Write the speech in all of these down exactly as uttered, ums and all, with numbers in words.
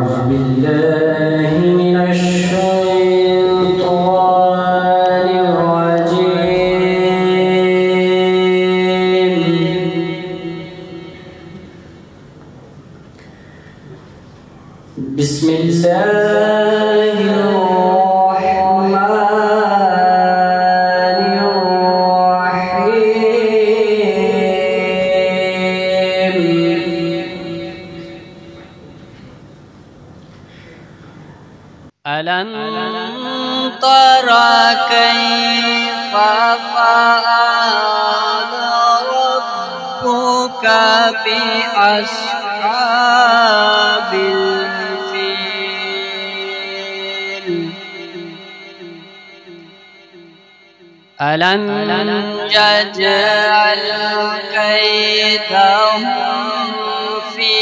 أعوذ بالله من الشيطان الرجيم. بسم الله الرحمن الرحيم. ألم تر كيف فعل ربك بأصحاب الفيل؟ ألم يجعل كيدهم في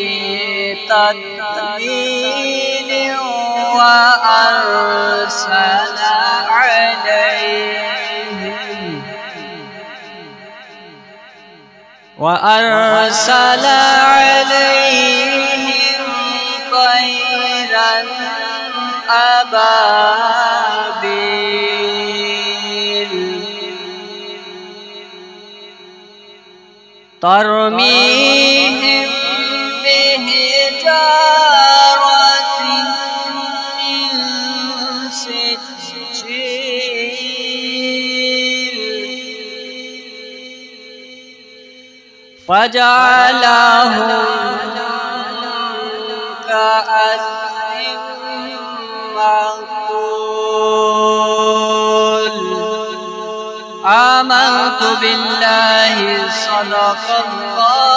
تضليل وأرسل عليهم وأرسل عليهم طيرا أبابيل ترميهم بحجارة من سجيل فجعلهم كعصف مأكول. آمنت بالله صدق الله